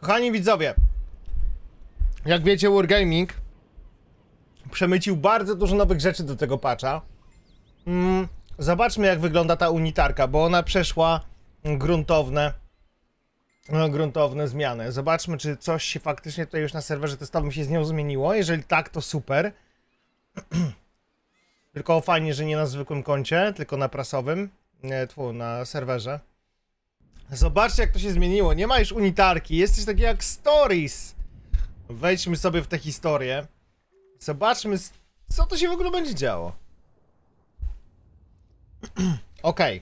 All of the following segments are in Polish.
Kochani widzowie, jak wiecie, Wargaming przemycił bardzo dużo nowych rzeczy do tego patcha. Zobaczmy, jak wygląda ta unitarka, bo ona przeszła gruntowne zmiany. Zobaczmy, czy coś się faktycznie tutaj już na serwerze testowym się z nią zmieniło. Jeżeli tak, to super. Tylko fajnie, że nie na zwykłym koncie, tylko na prasowym. Nie, na serwerze. Zobaczcie, jak to się zmieniło. Nie ma już unitarki, jest coś takiego jak stories. Wejdźmy sobie w tę historię. Zobaczmy, co to się w ogóle będzie działo. Okej.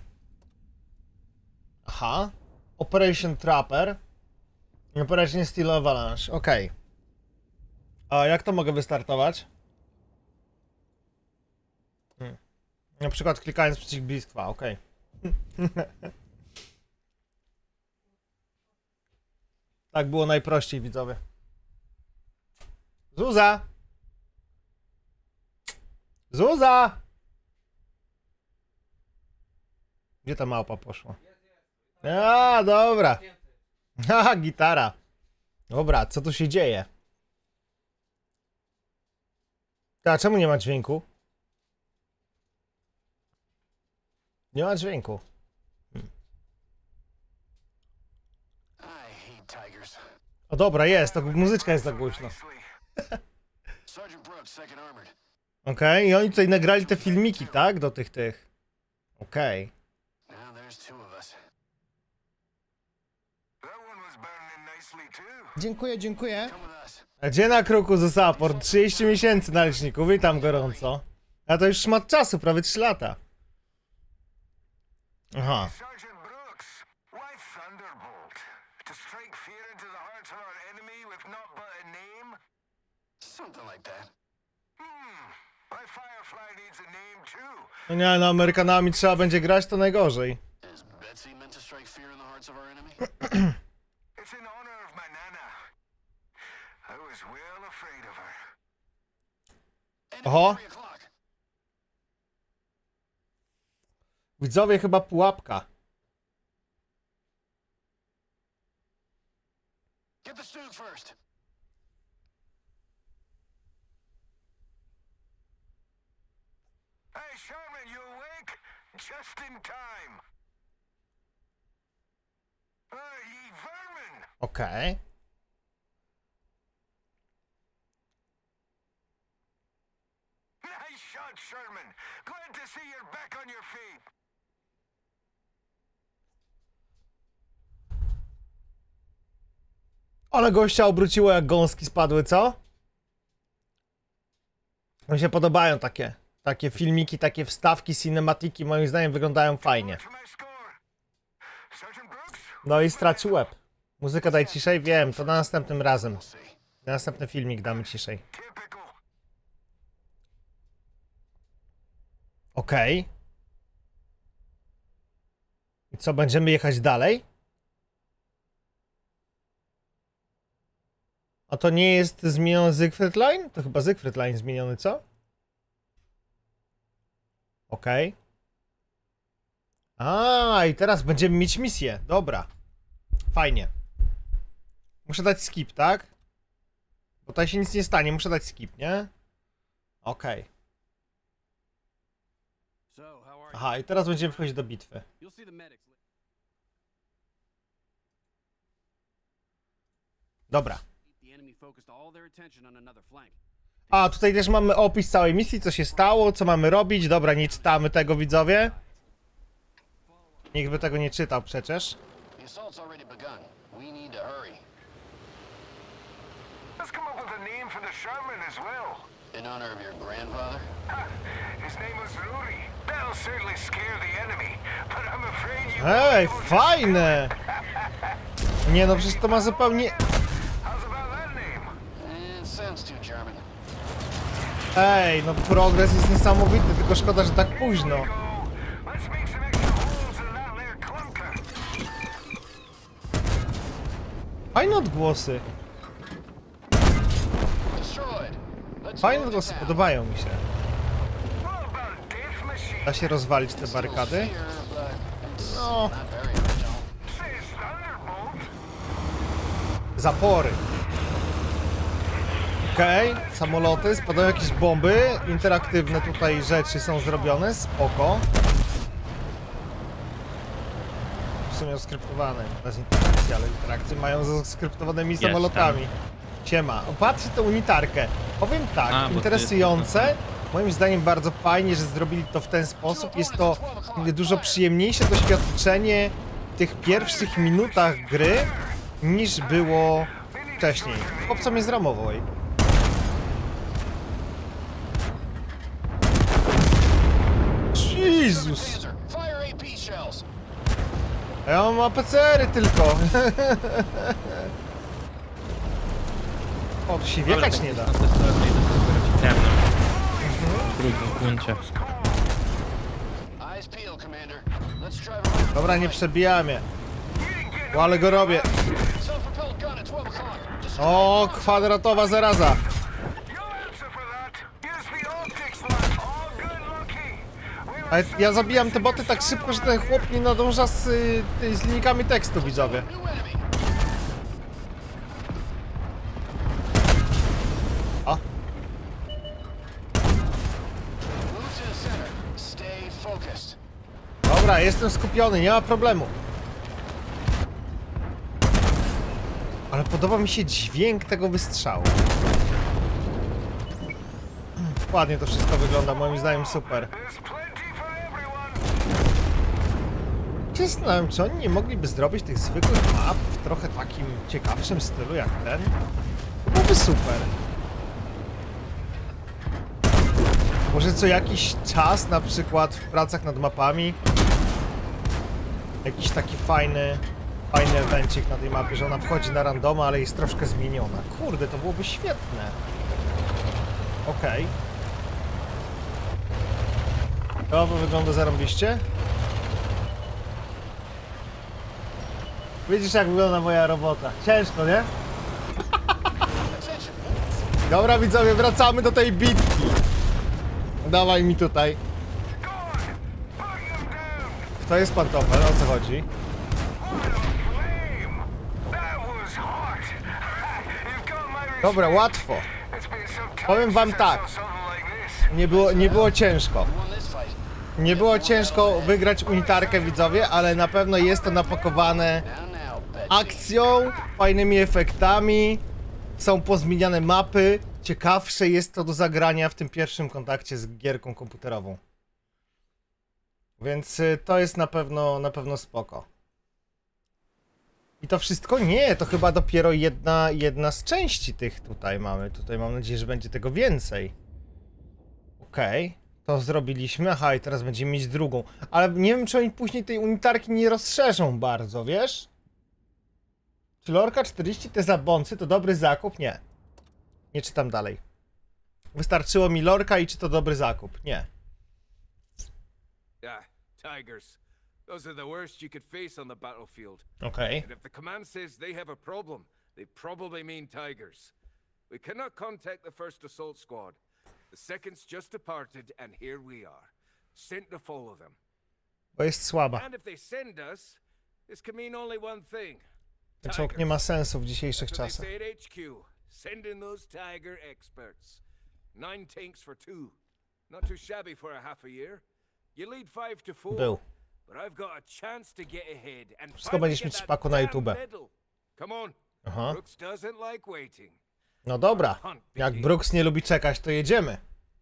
Aha. Operation Trapper. Operation Steel Avalanche. Okej. A jak to mogę wystartować? Na przykład klikając przycisk bitwa. Okej. Tak było najprościej, widzowie. Zuza! Zuza! Gdzie ta małpa poszła? A, dobra. Haha, gitara. Dobra, co tu się dzieje? A czemu nie ma dźwięku? Nie ma dźwięku. O dobra, jest, to muzyczka jest za głośno. Okej, i oni tutaj nagrali te filmiki, tak? Do tych. Okej. Dziękuję, dziękuję. A gdzie na kruku za support? 30 miesięcy na liczniku, witam gorąco. A to już szmat czasu, prawie 3 lata. Aha. No nie, no Amerykanami trzeba będzie grać, to najgorzej. Oho. Widzowie, chyba pułapka. Hey Sherman, you awake? Just in time. Ye vermin! Okej. Nice shot, Sherman. Glad to see you're back on your feet. Ale gościa obróciło, jak gąski spadły, co? Mi się podobają takie filmiki, takie wstawki, cinematiki, moim zdaniem wyglądają fajnie. No i stracił łeb. Muzyka daj ciszej? Wiem, to na następnym razem. Na następny filmik damy ciszej. Okej. I co, będziemy jechać dalej? A to nie jest zmieniony Siegfried Line? To chyba Siegfried Line zmieniony, co? Okej. A, i teraz będziemy mieć misję. Dobra. Fajnie. Muszę dać skip, tak? Bo tutaj się nic nie stanie, muszę dać skip, nie? Okej. Aha, i teraz będziemy wchodzić do bitwy. Dobra. A, tutaj też mamy opis całej misji, co się stało, co mamy robić. Dobra, nie czytamy tego, widzowie. Nikt by tego nie czytał przecież. Ej, fajne! Nie no, przecież to ma zupełnie... Ej, no progres jest niesamowity, tylko szkoda, że tak późno. Fajne odgłosy. Fajne odgłosy, podobają mi się. Da się rozwalić te barykady? No. Zapory. Okej, samoloty, spadają jakieś bomby, interaktywne tutaj rzeczy są zrobione, spoko. W sumie skryptowane, bez interakcji, ale interakcje mają ze skryptowanymi samolotami. Siema, opatrzcie tę unitarkę. Powiem tak, interesujące, moim zdaniem bardzo fajnie, że zrobili to w ten sposób. Jest to dużo przyjemniejsze doświadczenie w tych pierwszych minutach gry, niż było wcześniej. Chłopca mnie zramował, ej. Jezus! Ja mam APCR-y tylko. O, tu się wjechać nie da. W drugim gruncie. Dobra, nie przebijaj mnie. O, ale go robię. O, kwadratowa zaraza. Ale ja zabijam te boty tak szybko, że ten chłop nie nadąża z linijkami tekstu, widzowie. O. Dobra, jestem skupiony, nie ma problemu. Ale podoba mi się dźwięk tego wystrzału. Ładnie to wszystko wygląda, moim zdaniem super. Zastanawiam, czy oni nie mogliby zrobić tych zwykłych map w trochę takim ciekawszym stylu jak ten? To byłoby super. Może co jakiś czas, na przykład w pracach nad mapami, jakiś taki fajny evencik na tej mapie, że ona wchodzi na randoma, ale jest troszkę zmieniona. Kurde, to byłoby świetne. Okej. To wygląda zarąbiście. Widzisz, jak wygląda moja robota. Ciężko, nie? Dobra, widzowie, wracamy do tej bitki. Dawaj mi tutaj. Kto jest pantofel? O co chodzi? Dobra, łatwo. Powiem wam tak. Nie było ciężko. Nie było ciężko wygrać unitarkę, widzowie, ale na pewno jest to napakowane akcją, fajnymi efektami, są pozmieniane mapy, ciekawsze jest to do zagrania w tym pierwszym kontakcie z gierką komputerową. Więc to jest na pewno spoko. I to wszystko? Nie, to chyba dopiero jedna z części tych tutaj mamy. Tutaj mam nadzieję, że będzie tego więcej. Okej, to zrobiliśmy. Aha, i teraz będziemy mieć drugą. Ale nie wiem, czy oni później tej unitarki nie rozszerzą bardzo, wiesz? Czy Lorka 40 te zabący to dobry zakup? Nie. Nie czytam dalej. Wystarczyło mi Lorka i czy to dobry zakup? Nie. Yeah, Tigers. Those are the worst you could face on the battlefield. Okej. And if the command says they have a problem, they probably mean Tigers. We cannot contact the first assault squad. The second's just departed and here we are. Sent to follow them. Bo jest słaba. And if they send us, this can mean only one thing. Ten czołg nie ma sensu w dzisiejszych That's what they czasach. say at HQ. Send in those Tiger experts. 9 tanks for 2. Not too shabby for a half a year. You lead 5 to 4. Był. But I've got a chance to get ahead and Wszystko będziesz mieć w paku na YouTube. Come on. Aha. Brooks doesn't like waiting. No dobra. Jak Brooks nie lubi czekać, to jedziemy.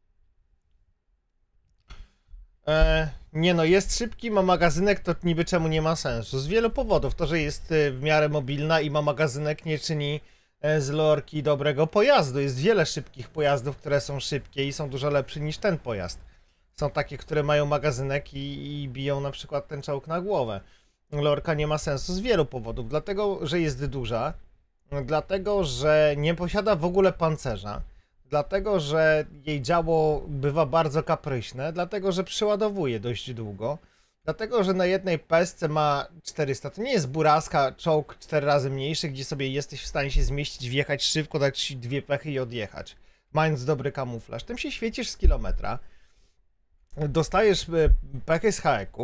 Nie no, jest szybki, ma magazynek, to niby czemu nie ma sensu. Z wielu powodów. To, że jest w miarę mobilna i ma magazynek, nie czyni z Lorki dobrego pojazdu. Jest wiele szybkich pojazdów, które są szybkie i są dużo lepsze niż ten pojazd. Są takie, które mają magazynek i biją na przykład ten czołg na głowę. Lorka nie ma sensu z wielu powodów. Dlatego, że jest duża. Dlatego, że nie posiada w ogóle pancerza. Dlatego, że jej działo bywa bardzo kapryśne. Dlatego, że przeładowuje dość długo. Dlatego, że na jednej pesce ma 400. To nie jest buraska, czołg 4 razy mniejszy, gdzie sobie jesteś w stanie się zmieścić, wjechać szybko, dać 2 pechy i odjechać. Mając dobry kamuflaż. Tym się świecisz z kilometra. Dostajesz pechy z haeków.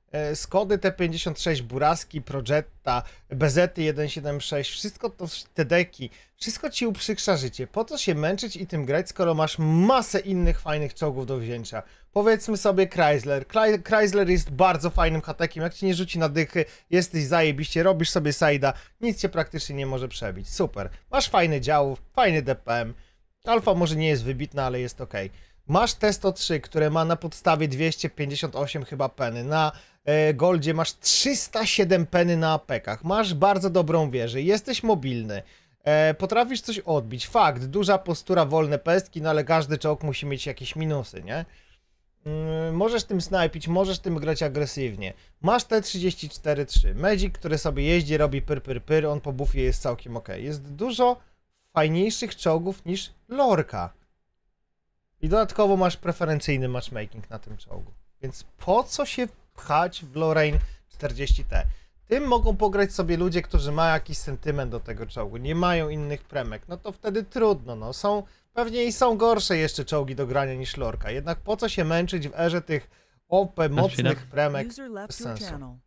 Skody T56, Buraski, Progetta, Bezety 176, wszystko to, te deki, wszystko ci uprzykrza życie. Po co się męczyć i tym grać, skoro masz masę innych fajnych czołgów do wzięcia? Powiedzmy sobie Chrysler. Chrysler jest bardzo fajnym hatekiem, jak ci nie rzuci na dychy, jesteś zajebiście, robisz sobie side'a, nic cię praktycznie nie może przebić. Super. Masz fajny dział, fajny DPM. Alfa może nie jest wybitna, ale jest ok. Masz T103, które ma na podstawie 258 chyba peny. Na Goldzie masz 307 peny na apekach. Masz bardzo dobrą wieżę. Jesteś mobilny. Potrafisz coś odbić. Fakt, duża postura, wolne pestki, no ale każdy czołg musi mieć jakieś minusy, nie? Możesz tym snajpić, możesz tym grać agresywnie. Masz T34-3. Magic, który sobie jeździ, robi pyr, on po buffie jest całkiem ok. Jest dużo fajniejszych czołgów niż Lorca. I dodatkowo masz preferencyjny matchmaking na tym czołgu. Więc po co się pchać w Lorraine 40T? Tym mogą pograć sobie ludzie, którzy mają jakiś sentyment do tego czołgu, nie mają innych premek. No to wtedy trudno, no. Pewnie i są gorsze jeszcze czołgi do grania niż Lorca. Jednak po co się męczyć w erze tych OP, mocnych premek? Bez sensu.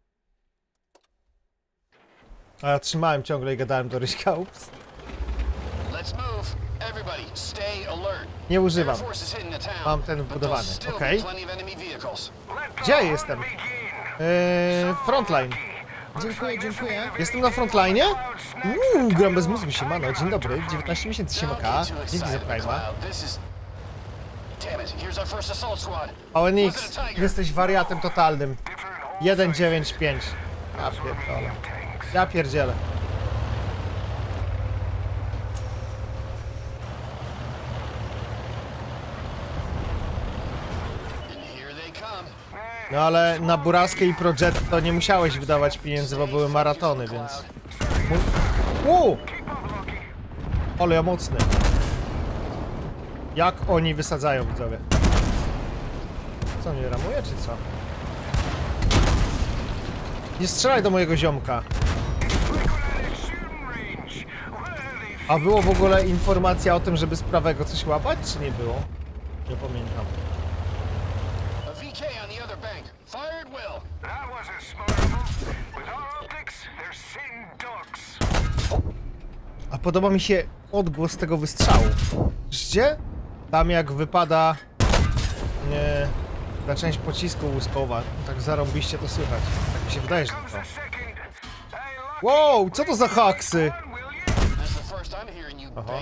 A ja trzymałem ciągle i gadałem do Ryśka, ups. Nie używam. Mam ten wbudowany. Okej. Gdzie ja jestem? Frontline. Dziękuję. Jestem na frontlinie? Gram bez mózgu się, mano. Dzień dobry. 19 miesięcy się maka. Dzięki za Prime'a. ONX, jesteś wariatem totalnym. 195. Ja pierdolę. Ja pierdzielę. No ale na Buraskę i Projet to nie musiałeś wydawać pieniędzy, bo były maratony, więc... Ale ja mocny. Jak oni wysadzają, widzowie? Co, nie ramuje, czy co? Nie strzelaj do mojego ziomka. A było w ogóle informacja o tym, żeby z prawego coś łapać, czy nie było? Nie pamiętam. A podoba mi się odgłos tego wystrzału. Słyszycie? Tam jak wypada ta część pocisku łuskowa, tak zarąbiście to słychać. Tak mi się wydaje, że to. Wow, co to za haksy? Aha.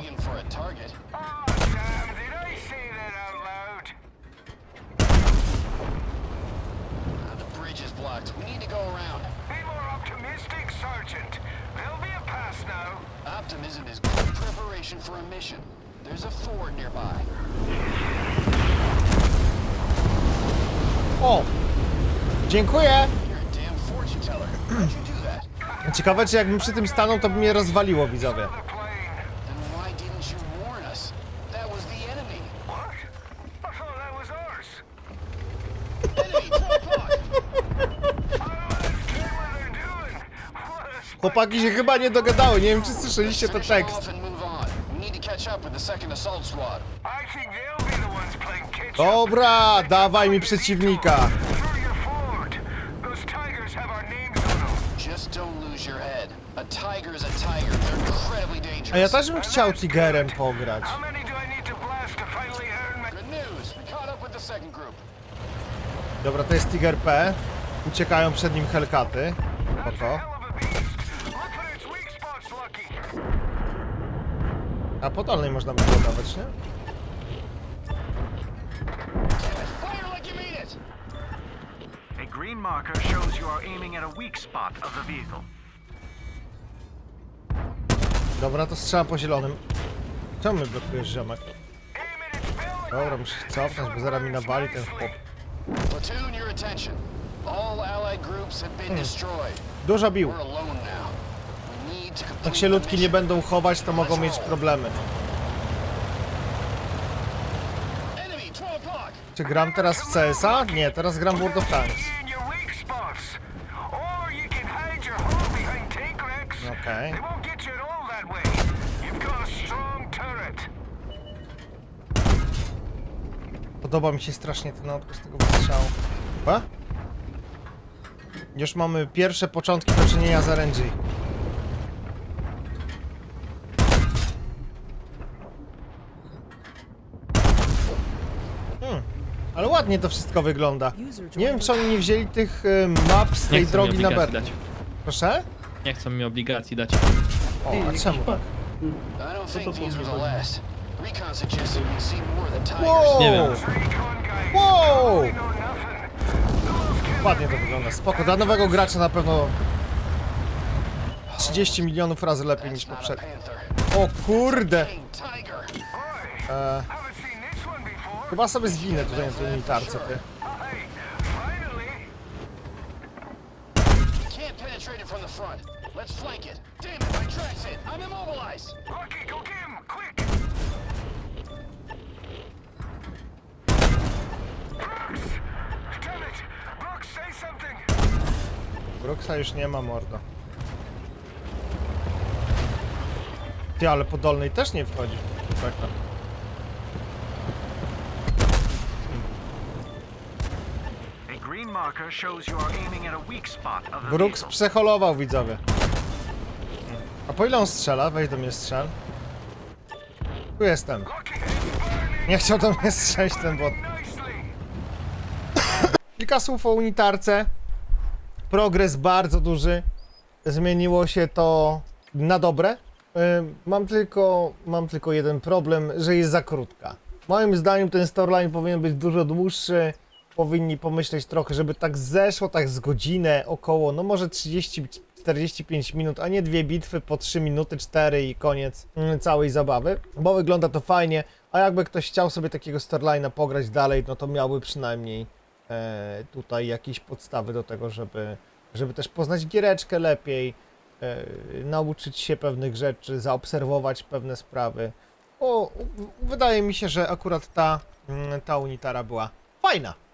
We need to go around. Be more optimistic, Sergeant. There'll be a pass now. Optimism is good preparation for a mission. There's a ford nearby. O! Dziękuję! You're a damn fortune teller. How'd you do that? Ciekawe, czy jakbym przy tym stanął, to by mnie rozwaliło, widzowie. Then why didn't you warn us? That was the enemy. What? I thought that was ours. Enemy, 12 o'clock. Chłopaki się chyba nie dogadały, nie wiem, czy słyszeliście to tekst. Dobra, dawaj mi przeciwnika. A ja też bym chciał Tigerem pograć. Dobra, to jest Tiger P. Uciekają przed nim Hellcaty. Oto. A po dolnej można by było dawać, nie? A green marker shows you are aiming at a weak spot of the vehicle. Dobra, to strzelam po zielonym. Czemu mnie blokujesz, ziomek? Dobra, muszę się cofnąć, bo zaraz mi nawali ten chłop. Dużo bił. Jak się ludki nie będą chować, to mogą mieć problemy. Czy gram teraz w CS-a? Nie, teraz gram w World of Tanks. Okej. Podoba mi się strasznie ten odgłos tego wystrzału. Chyba? Już mamy pierwsze początki do czynienia z RNG. Ale ładnie to wszystko wygląda. Nie wiem, czy oni nie wzięli tych map z tej Nie chcą mi drogi na obligacji Berlin. dać. Proszę? Nie chcą mi obligacji dać. O, a czemu? I don't think these were the last. Recon suggested we'd see more of the Wow! Tigers. Nie wiem. Wow! Ładnie to wygląda. Spoko. Dla nowego gracza na pewno 30 milionów razy lepiej niż That's not a poprzednio. Panther. O kurde! King Tiger. Chyba sobie zginę tutaj na tej unitarce, ty. Can't penetrate it from the front. Let's flank it. Damn it, my track's hit. I'm immobilized. Lucky, go get him, quick! Brooks! Damn it! Brooks, say something! Brooksa już nie ma, mordo. Ty, ale po dolnej też nie wchodzi. Tak. A green marker shows you are aiming at a weak spot of the Brooks vehicle. przeholował, widzowie. A po ile on strzela? Weź do mnie strzel. Tu jestem. Nie chciał do mnie strzelić ten bot. Kilka słów o unitarce. Progres bardzo duży. Zmieniło się to na dobre. Mam tylko jeden problem, że jest za krótka. Moim zdaniem ten storyline powinien być dużo dłuższy. Powinni pomyśleć trochę, żeby tak zeszło tak z godzinę około, no może 30-45 minut, a nie dwie bitwy po 3 minuty, 4 i koniec całej zabawy, bo wygląda to fajnie, a jakby ktoś chciał sobie takiego storyline'a pograć dalej, no to miałby przynajmniej tutaj jakieś podstawy do tego, żeby też poznać giereczkę lepiej, nauczyć się pewnych rzeczy, zaobserwować pewne sprawy. Wydaje mi się, że akurat ta unitara była fajna.